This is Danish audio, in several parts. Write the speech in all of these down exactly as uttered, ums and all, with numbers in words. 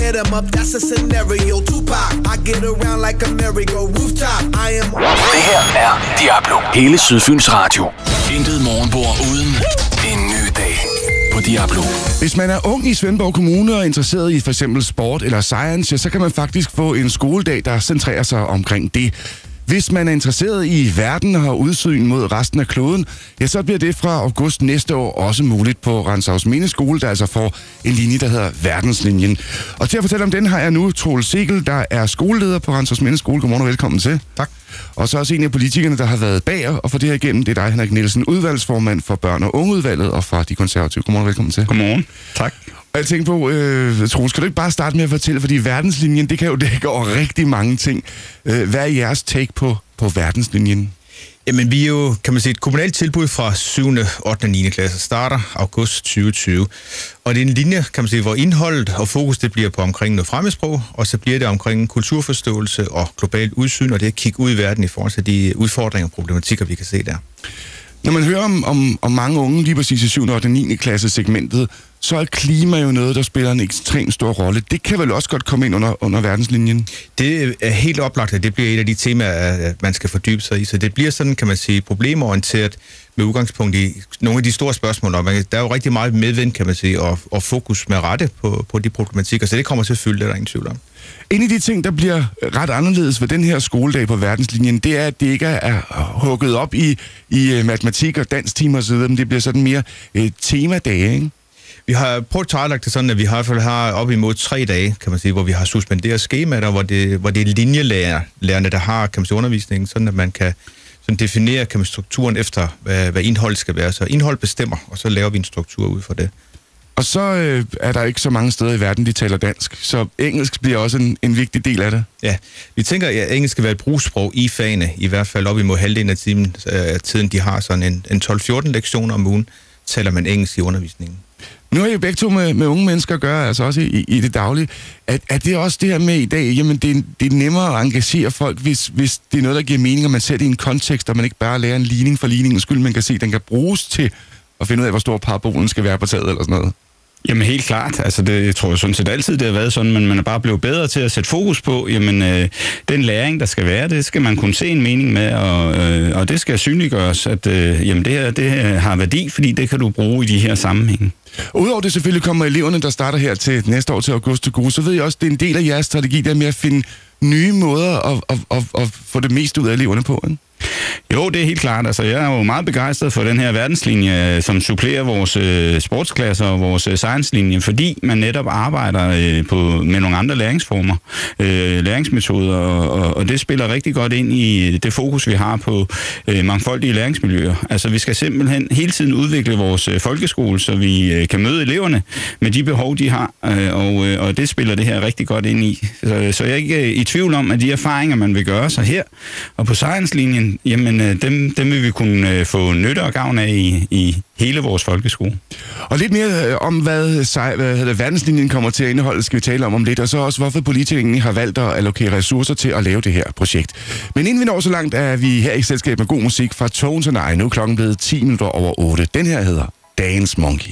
hit em up, that's a scenario. Tupac, I get around like a merry-go rooftop. I am... Det her er Diablo. Hele Sydfyns Radio. Intet morgenbord uden en ny dag på Diablo. Hvis man er ung i Svendborg Kommune og interesseret i for eksempel sport eller science, ja, så kan man faktisk få en skoledag, der centrerer sig omkring det. Hvis man er interesseret i verden og har udsyn mod resten af kloden, ja, så bliver det fra august næste år også muligt på Rantzausminde Skole, der altså får en linje, der hedder Verdenslinjen. Og til at fortælle om den har jeg nu Troels Segel, der er skoleleder på Rantzausminde Skole. Godmorgen og velkommen til. Tak. Og så også en af politikerne, der har været bag og for det her igennem, det er dig, Henrik Nielsen, udvalgsformand for Børn- og Ungeudvalget og fra De Konservative. Godmorgen og velkommen til. Godmorgen. Tak. Og jeg tænker på, øh, Troels, skal du ikke bare starte med at fortælle, fordi Verdenslinjen, det kan jo dække over rigtig mange ting. Øh, hvad er jeres take på, på Verdenslinjen? Jamen, vi er jo, kan man sige, et kommunalt tilbud fra syvende, ottende og niende klasse. Starter august tyve tyve. Og det er en linje, kan man sige, hvor indholdet og fokus, det bliver på omkring noget fremmedsprog, og så bliver det omkring kulturforståelse og globalt udsyn, og det er at kigge ud i verden i forhold til de udfordringer og problematikker, vi kan se der. Når man hører om, om, om mange unge, lige præcis i syvende, ottende og niende klasse segmentet, så er klima jo noget, der spiller en ekstremt stor rolle. Det kan vel også godt komme ind under, under Verdenslinjen? Det er helt oplagt, at det bliver et af de temaer, man skal fordybe sig i. Så det bliver sådan, kan man sige, problemorienteret med udgangspunkt i nogle af de store spørgsmål. Og der er jo rigtig meget medvind, kan man sige, og, og fokus med rette på, på de problematikker. Så det kommer til at fylde, det er der ingen tvivl om. En af de ting, der bliver ret anderledes ved den her skoledag på Verdenslinjen, det er, at det ikke er hugget op i, i matematik og danstimer osv., men det bliver sådan mere eh, temadage, ikke? Vi har prøvet at tilrettelægge det sådan, at vi i hvert fald har op imod tre dage, kan man sige, hvor vi har suspenderet skemaer, hvor det, hvor det er linjelærerne, der har, kan man sige, undervisningen, sådan at man kan sådan definere, kan man, strukturen efter, hvad, hvad indhold skal være. Så indhold bestemmer, og så laver vi en struktur ud for det. Og så øh, er der ikke så mange steder i verden, de taler dansk, så engelsk bliver også en, en vigtig del af det. Ja, vi tænker, at engelsk skal være et brugssprog i fagene, i hvert fald op imod halvdelen af tiden, af tiden de har sådan en, en tolv fjorten lektioner om ugen, taler man engelsk i undervisningen. Nu har I jo begge to med, med unge mennesker at gøre, altså også i, i det daglige. Er, er det også det her med i dag, jamen det, det er nemmere at engagere folk, hvis, hvis det er noget, der giver mening, og man sætter det i en kontekst, og man ikke bare lærer en ligning for ligningens skyld, man kan se, at den kan bruges til at finde ud af, hvor stor parabolen skal være på taget eller sådan noget? Jamen helt klart, altså det jeg tror jeg sådan set altid, det har været sådan, men man er bare blevet bedre til at sætte fokus på, jamen øh, den læring, der skal være, det skal man kunne se en mening med, og, øh, og det skal synliggøres, at øh, jamen det her, det har værdi, fordi det kan du bruge i de her sammenhænge. Udover det selvfølgelig kommer eleverne, der starter her til næste år til august til gode, så ved jeg også, det er en del af jeres strategi, der med at finde nye måder at, at, at, at få det mest ud af eleverne på, ikke? Jo, det er helt klart. Altså, jeg er jo meget begejstret for den her verdenslinje, som supplerer vores øh, sportsklasser og vores øh, science-linje, fordi man netop arbejder øh, på, med nogle andre læringsformer, øh, læringsmetoder, og, og det spiller rigtig godt ind i det fokus, vi har på øh, mangfoldige læringsmiljøer. Altså, vi skal simpelthen hele tiden udvikle vores øh, folkeskole, så vi øh, kan møde eleverne med de behov, de har, øh, og, øh, og det spiller det her rigtig godt ind i. Så, så jeg er ikke øh, i tvivl om, at de erfaringer, man vil gøre sig her, og på science-linjen, jamen dem, dem vil vi kunne få nytte og gavn af i, i hele vores folkeskole. Og lidt mere om, hvad, hvad hedder, Verdenslinjen kommer til at indeholde, skal vi tale om om lidt, og så også, hvorfor politikerne har valgt at allokere ressourcer til at lave det her projekt. Men inden vi når så langt, er vi her i selskab med god musik fra Tones and I. Nu er klokken blevet ti minutter over otte. Den her hedder Dance Monkey.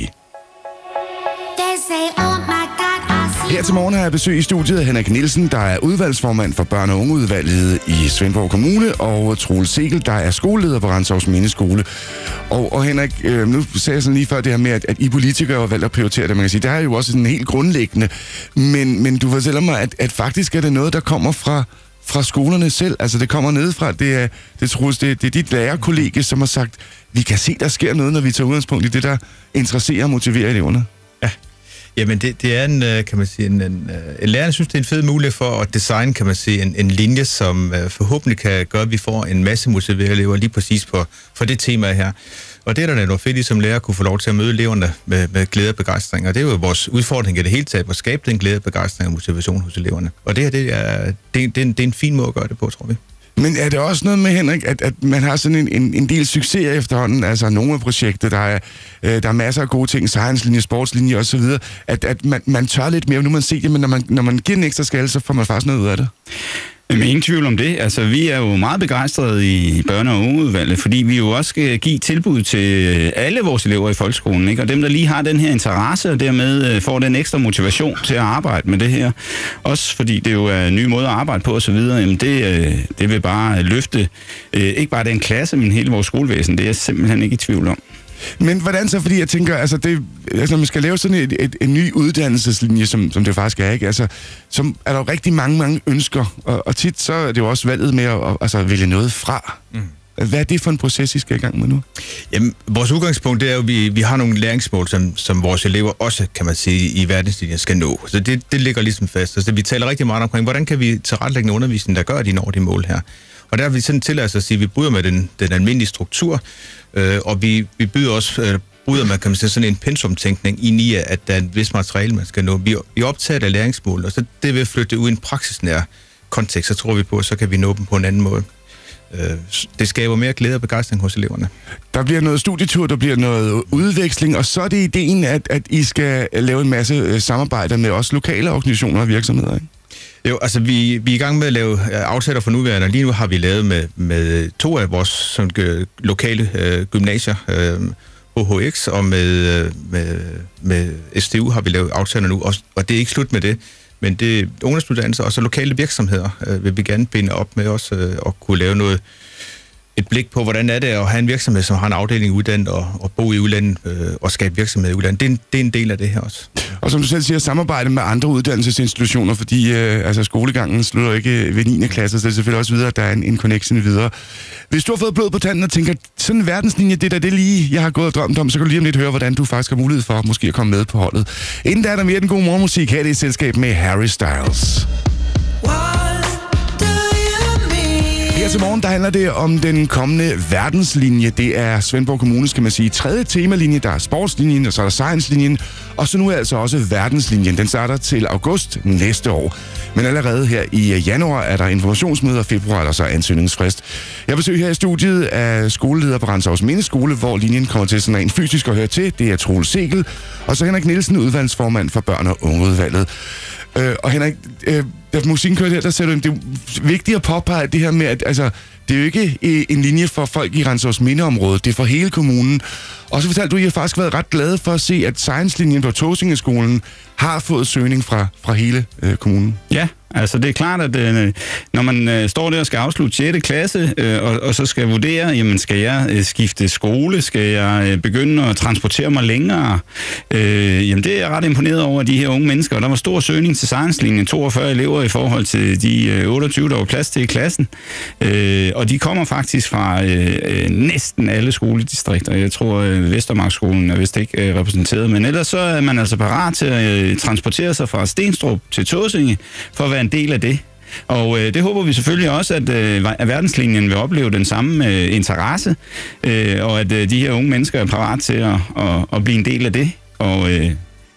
Her til morgen har jeg besøg i studiet af Henrik Nielsen, der er udvalgsformand for Børn- og Ungeudvalget i Svendborg Kommune, og Troels Segel, der er skoleleder på Rantzausminde Skole. Og, og Henrik, øh, nu sagde jeg sådan lige før det her med, at, at I politikere har valgt at prioritere det, man kan sige. Det er jo også sådan helt grundlæggende, men, men du fortæller mig, at, at faktisk er det noget, der kommer fra, fra skolerne selv. Altså det kommer nedefra. Det er, det, Troels, det, det er dit lærerkollega, som har sagt, vi kan se, der sker noget, når vi tager udgangspunkt i det, der interesserer og motiverer eleverne. Ja. Jamen, det, det er en, kan man sige, en, en, en lærer, synes, det er en fed mulighed for at designe, kan man sige, en, en linje, som uh, forhåbentlig kan gøre, at vi får en masse motiverede elever lige præcis på, for det tema her. Og det er der noget fedt, som lærer kunne få lov til at møde eleverne med, med glæde og begejstring. Og det er jo vores udfordring i det hele taget, at skabe den glæde, begejstring og motivation hos eleverne. Og det her, det er, det, det, er en, det er en fin måde at gøre det på, tror vi. Men er det også noget med, Henrik, at, at man har sådan en, en, en del succes efterhånden, altså nogle af projekter, der er, øh, der er masser af gode ting, science-linje, sportslinje osv., at, at man, man tør lidt mere, nu man ser det, men når man, når man giver en ekstra skalle, så får man faktisk noget ud af det? Men ingen tvivl om det. Altså, vi er jo meget begejstrede i børne- og ungeudvalget, fordi vi jo også skal give tilbud til alle vores elever i folkeskolen, ikke? Og dem, der lige har den her interesse, og dermed får den ekstra motivation til at arbejde med det her. Også fordi det jo er nye måder at arbejde på osv., jamen det, det vil bare løfte ikke bare den klasse, men hele vores skolevæsen. Det er jeg simpelthen ikke i tvivl om. Men hvordan så, fordi jeg tænker, altså, det, altså når man skal lave sådan et, et, en ny uddannelseslinje, som, som det faktisk er, ikke? Altså, så er der jo rigtig mange, mange ønsker, og, og tit så er det jo også valget med at altså, vælge noget fra. Mm. Hvad er det for en proces, I skal i gang med nu? Jamen, vores udgangspunkt det er jo, at vi, vi har nogle læringsmål, som, som vores elever også, kan man sige, i verdenslinjen skal nå. Så det, det ligger ligesom fast. Så vi taler rigtig meget omkring, hvordan kan vi tilrettelægge en undervisning, der gør, at de når de mål her. Og der har vi sådan tilladt at sige, at vi bryder med den, den almindelige struktur, øh, og vi, vi byder også, øh, bryder med, kan man sige, sådan en pensumtænkning i N I A, at der er et vist materiale, man skal nå. Vi, vi optager af læringsmål, og så det vil flytte ud i en praksisnær kontekst, så tror vi på, at så kan vi nå dem på en anden måde. Øh, det skaber mere glæde og begejstring hos eleverne. Der bliver noget studietur, der bliver noget udveksling, og så er det ideen, at, at I skal lave en masse samarbejder med også lokale organisationer og virksomheder, ikke? Jo, altså vi, vi er i gang med at lave aftaler for nuværende, og lige nu har vi lavet med, med to af vores sådan, lokale øh, gymnasier, øh, H H X, og med, med, med S T U har vi lavet aftaler nu, og, og det er ikke slut med det, men det er ungdomsuddannelser og så lokale virksomheder øh, vil vi gerne binde op med os øh, og kunne lave noget, et blik på, hvordan er det at have en virksomhed, som har en afdeling i udlandet og, og bo i udlandet øh, og skabe virksomhed i udlandet. Det er, en, det er en del af det her også. Og som du selv siger, samarbejde med andre uddannelsesinstitutioner, fordi øh, altså, skolegangen slutter ikke ved niende klasse, så det er selvfølgelig også videre, at der er en, en connection videre. Hvis du har fået blod på tanden og tænker, sådan en verdenslinje, det der det lige, jeg har gået og drømt om, så kan du lige om lidt høre, hvordan du faktisk har mulighed for måske at komme med på holdet. Inden der er der mere den gode morgenmusik, her er det et selskab med Harry Styles. Her til morgen, der handler det om den kommende verdenslinje. Det er Svendborg Kommunes, kan man sige, tredje temalinje. Der er sportslinjen, og så er der science-linjen, og så nu er altså også verdenslinjen. Den starter til august næste år. Men allerede her i januar er der informationsmøder, og februar er der så ansøgningsfrist. Jeg besøger her i studiet af skoleleder på Rantzaus Mindeskole, hvor linjen kommer til sådan en fysisk at høre til. Det er Troels Segel, og så Henrik Nielsen, udvalgsformand for børne- og ungeudvalget. Øh, og Henrik, øh, da musikken kørte her, der ser du, det er vigtigt at påpege det her med, at altså, det er jo ikke en linje for folk i Rantzaus Mindeområdet, det er for hele kommunen. Og så fortalte du, at I har faktisk været ret glade for at se, at science-linjen på Tåsingeskolen har fået søgning fra, fra hele øh, kommunen. Ja, altså det er klart, at øh, når man øh, står der og skal afslutte sjette klasse, øh, og, og så skal vurdere, jamen skal jeg øh, skifte skole, skal jeg øh, begynde at transportere mig længere, øh, jamen det er jeg ret imponeret over de her unge mennesker. Og der var stor søgning til science-linjen, toogfyrre elever i forhold til de øh, otteogtyve, der var plads til i klassen. Øh, og de kommer faktisk fra øh, næsten alle skoledistrikter. Jeg tror, øh, Vestermarkskolen er vist ikke øh, repræsenteret, men ellers så er man altså parat til at øh, transportere sig fra Stenstrup til Tåsinge for at være en del af det. Og øh, det håber vi selvfølgelig også, at, øh, at verdenslinjen vil opleve den samme øh, interesse, øh, og at øh, de her unge mennesker er parat til at, at, at blive en del af det, og øh,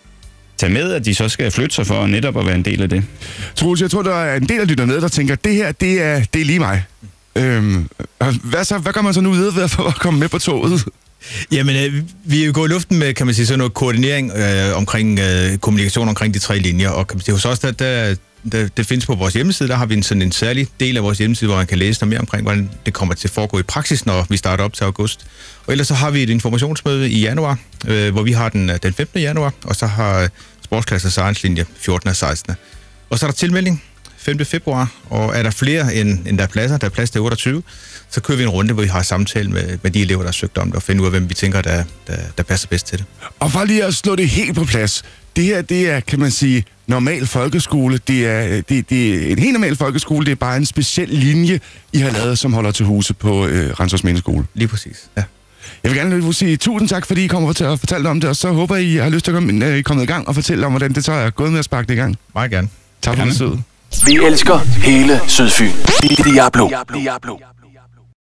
tage med, at de så skal flytte sig for netop at være en del af det. Troels, jeg tror, der er en del af lytterne, der tænker, det her, det er, det er lige mig. Øhm, hvad, så, hvad gør man så nu ud for at komme med på toget? Jamen, øh, vi er jo gået i luften med, kan man sige, sådan noget koordinering øh, omkring øh, kommunikation omkring de tre linjer, og kan man sige, hos os, der, der, der, det findes på vores hjemmeside, der har vi en, sådan en særlig del af vores hjemmeside, hvor man kan læse noget mere omkring, hvordan det kommer til at foregå i praksis, når vi starter op til august. Og ellers så har vi et informationsmøde i januar, øh, hvor vi har den, den femtende januar, og så har sportsklasse og science-linje fjortende og sekstende Og så er der tilmelding femte februar, og er der flere end, end der er pladser, der er plads til otteogtyve, så kører vi en runde, hvor vi har samtale med, med de elever, der har søgt om det, og finde ud af, hvem vi tænker, der, der, der passer bedst til det. Og for lige at slå det helt på plads, det her, det er, kan man sige, normal folkeskole. Det er, det, det er en helt normal folkeskole, det er bare en speciel linje, I har lavet, som holder til huse på øh, Rantzaus Mindeskole. Lige præcis, ja. Jeg vil gerne sige tusind tak, fordi I kommer til at fortælle om det, og så håber I har lyst til at komme, øh, komme i gang og fortælle om, hvordan det så er gået med at sparke det i gang. Meget gerne. Tak for besøget. Vi elsker hele Sydfyn. Diablo. Diablo.